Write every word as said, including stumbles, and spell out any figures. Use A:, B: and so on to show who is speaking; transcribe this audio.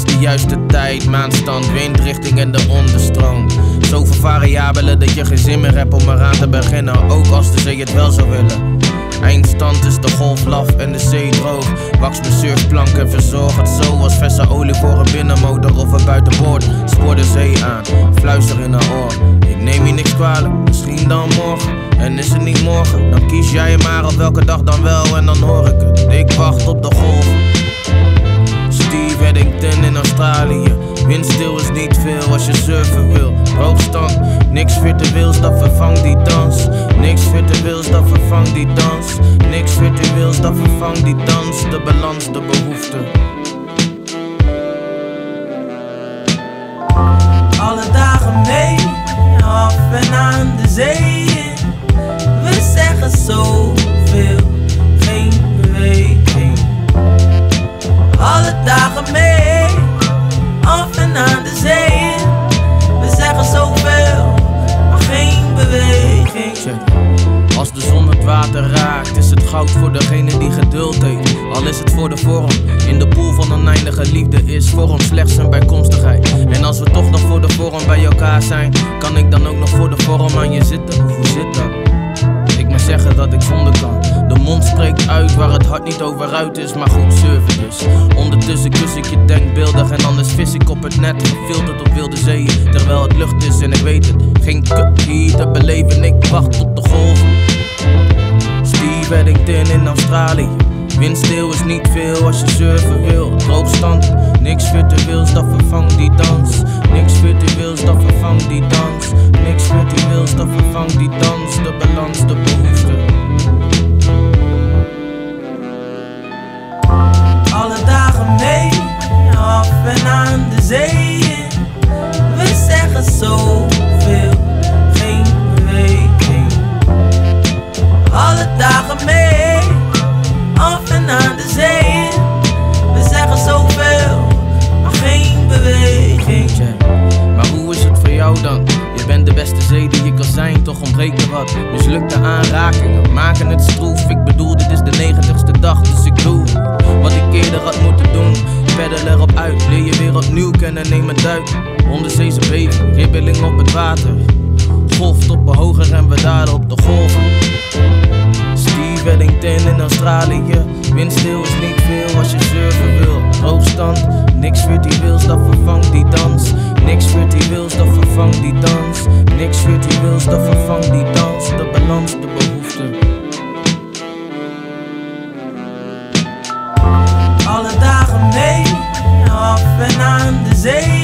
A: is de juiste tijd, maanstand, windrichting en de onderstroom. Zoveel variabelen dat je geen zin meer hebt om eraan te beginnen, ook als de zee het wel zou willen. Eindstand is de golf laf en de zee droog. Wax mijn surfplank en verzorg het zo als verse olie voor een binnenmotor of een buitenboord. Spoor de zee aan, fluister in haar oor. Ik neem je niks kwalijk, misschien dan morgen. En is het niet morgen, dan kies jij maar op welke dag dan wel en dan hoor ik het. Ik wacht op de golf. Steve Eddington in Australië. Windstil is niet veel als je surfen wil. Hoogstand, niks virtueels dat vervangt die dans. Niks virtueels dat vervangt die dans. Niks virtueels dat vervangt die dans. De balans, de behoefte.
B: Alle dagen mee, af en aan de zee. We zeggen zoveel, geen beweging. Alle dagen mee, af en aan de zee. We zeggen zoveel, maar geen beweging.
A: Als de zon het water raakt, is het goud voor degene die geduld heeft. Al is het voor de vorm, in de pool van oneindige liefde is vorm slechts een bijkomstigheid. En als we toch nog voor de vorm bij elkaar zijn, kan ik dan ook nog voor de vorm aan je zitten? Hoe zit dat? Ik moet zeggen dat ik zonder kan. De mond spreekt uit waar het hart niet over uit is, maar goed surfen dus. Ondertussen kus ik je denkbeeldig en anders vis ik op het net, gefilterd op wilde zeeën. Terwijl het lucht is en ik weet het, geen kut hier te beleven, ik wacht tot de golven. Steve Eddington in Australië. Windstil is niet veel als je surfen wil. Droogstand, niks virtueels dat vervangt die dans. Niks virtueels dat vervangt die dans. Niks virtueels dat vervangt die dans. De balans, de behoefte.
B: Alle dagen mee, af en aan de zee. We zeggen zoveel, geen beweging. Alle dagen mee, af en aan de zee. We zeggen zoveel, maar geen beweging.
A: Maar hoe is het voor jou dan? Je bent de beste zee die je kan zijn, toch ontbreekt er wat. Mislukte aanrakingen maken het stroef. Ik bedoel, dit is de negentigste dag, dus ik doe wat ik eerder had moeten doen. Peddel erop uit, leer je weer opnieuw kennen, neem een duik. Onderzeese beving, ribbeling op het water. Golftoppen hoger en we dalen op de golven. Steve Eddington in Australië. Windstil is niet veel als je surfen wil. Droogstand, niks virtueels dat vervangt die dans. Niks virtueels dat vervangt die dans. Niks virtueels dat vervangt die dans. De balans, de behoefte.
B: Alle dagen mee, af en aan de zee.